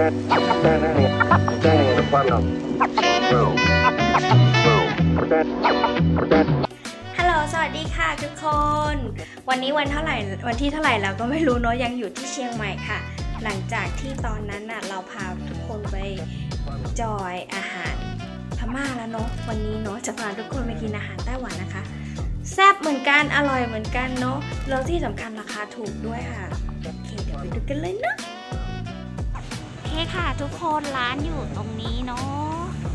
Standing in the front of room. ฮัลโหลสวัสดีค่ะทุกคนวันนี้วันที่เท่าไหร่แล้วก็ไม่รู้เนาะยังอยู่ที่เชียงใหม่ค่ะหลังจากที่ตอนนั้นน่ะเราพาทุกคนไปจอยอาหารพม่าแล้วเนาะวันนี้เนาะจะพาทุกคนไปกินอาหารไต้หวันนะคะแซ่บเหมือนกันอร่อยเหมือนกันเนาะแล้วที่สำคัญราคาถูกด้วยค่ะโอเคเดี๋ยวไปดูกันเลยนะโอเคค่ะทุกคนร้านอยู่ตรงนี้เนาะ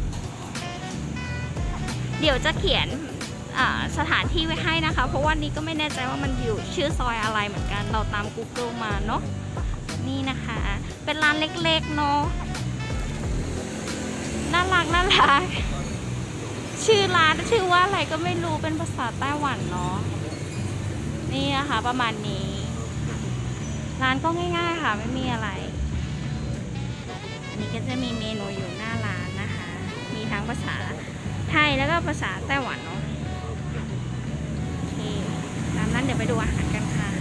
เดี๋ยวจะเขียนสถานที่ไว้ให้นะคะเพราะว่านี้ก็ไม่แน่ใจว่ามันอยู่ชื่อซอยอะไรเหมือนกันเราตาม Google มาเนาะนี่นะคะเป็นร้านเล็กๆเนาะน่ารักชื่อร้านชื่อว่าอะไรก็ไม่รู้เป็นภาษาไต้หวันเนาะนี่นะคะประมาณนี้ร้านก็ง่ายๆค่ะไม่มีอะไรอันนี้ก็จะมีเมนูอยู่หน้าร้านนะคะมีทั้งภาษาไทยแล้วก็ภาษาไต้หวันเนาะโอเคตามนั้นเดี๋ยวไปดูอาหารกันค่ะ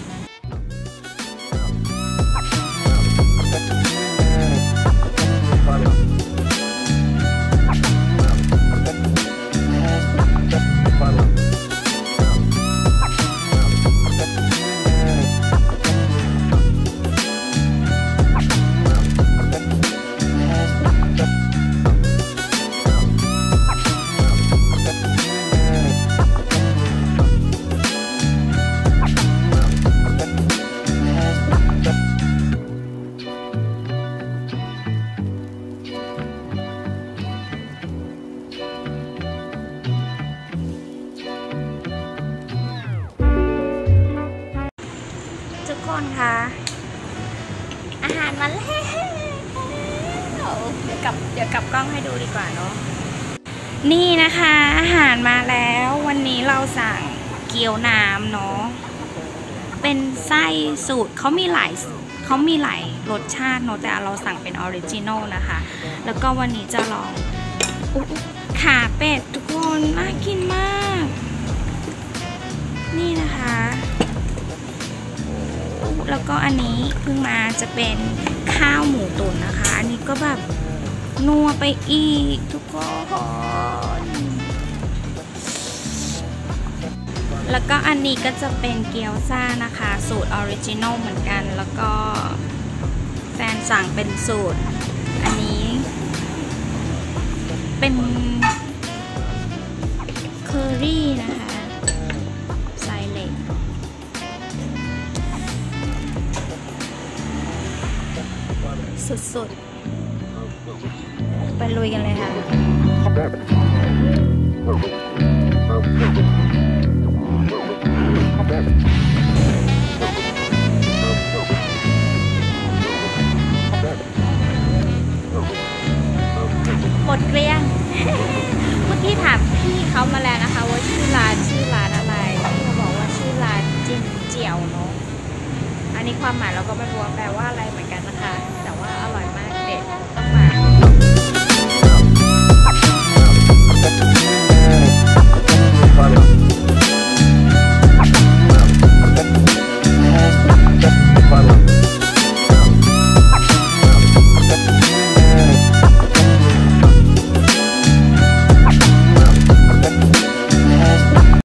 ทุกคนคะอาหารมาแล้วเดี๋ยวกลับกล้องให้ดูดีกว่าเนาะนี่นะคะอาหารมาแล้ววันนี้เราสั่งเกี๊ยวน้ำเนาะเป็นไส้สูตรเขามีหลายรสชาติเนาะแต่เราสั่งเป็นออริจินอลนะคะแล้วก็วันนี้จะลองขาเป็ดทุกคนน่ากินมากนี่นะคะแล้วก็อันนี้เพิ่งมาจะเป็นข้าวหมูตุ๋นนะคะอันนี้ก็แบบนัวไปอีกทุกคนแล้วก็อันนี้ก็จะเป็นเกี๊ยวซ่านะคะสูตรออริจินอลเหมือนกันแล้วก็แฟนสั่งเป็นสูตรอันนี้เป็นเคอรี่นะคะใส่เล็กสุดๆไปลุยกันเลยค่ะหมดเกลี้ยง เมื่อกี้ถามพี่เขามาแล้วนะคะว่าชื่อร้านอะไรพี่เขาบอกว่าชื่อร้านจินเจียวเนาะอันนี้ความหมายเราก็ไม่รู้ว่าแปลว่าอะไรเหมือนกันนะคะ